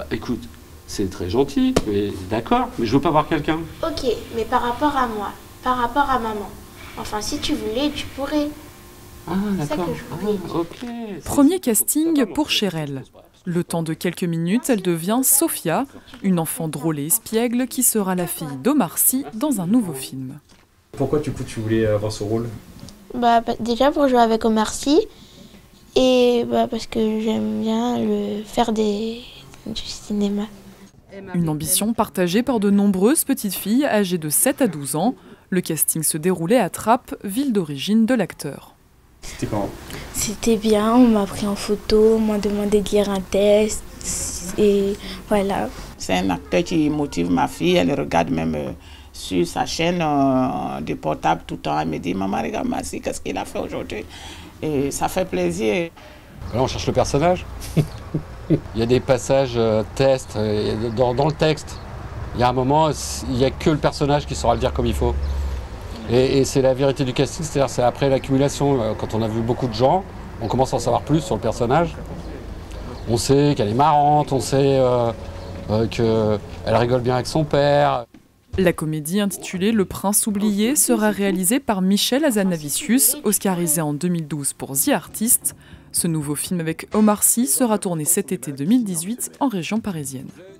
écoute, c'est très gentil, mais d'accord, mais je veux pas voir quelqu'un. Ok, mais par rapport à moi, par rapport à maman, enfin si tu voulais, tu pourrais. Ah, d'accord. Ok. Premier casting pour Cherelle. Le temps de quelques minutes, elle devient Sophia, une enfant drôle et espiègle qui sera la fille d'Omar Sy dans un nouveau film. Pourquoi du coup tu voulais avoir ce rôle? Déjà pour jouer avec Omar Sy, et parce que j'aime bien faire du cinéma. Une ambition partagée par de nombreuses petites filles âgées de 7 à 12 ans. Le casting se déroulait à Trappes, ville d'origine de l'acteur. C'était comment? C'était bien, on m'a pris en photo, on m'a demandé de lire un test et voilà. C'est un acteur qui motive ma fille, elle regarde même sur sa chaîne de portable tout le temps. Elle me dit, maman regarde Massi, qu'est-ce qu'il a fait aujourd'hui? Et ça fait plaisir. Là on cherche le personnage. Il y a des passages tests, dans le texte, il y a un moment, il n'y a que le personnage qui saura le dire comme il faut. Et c'est la vérité du casting, c'est-à-dire c'est après l'accumulation, quand on a vu beaucoup de gens, on commence à en savoir plus sur le personnage. On sait qu'elle est marrante, on sait qu'elle rigole bien avec son père. La comédie intitulée Le Prince oublié sera réalisée par Michel Hazanavicius, oscarisé en 2012 pour The Artist. Ce nouveau film avec Omar Sy sera tourné cet été 2018 en région parisienne.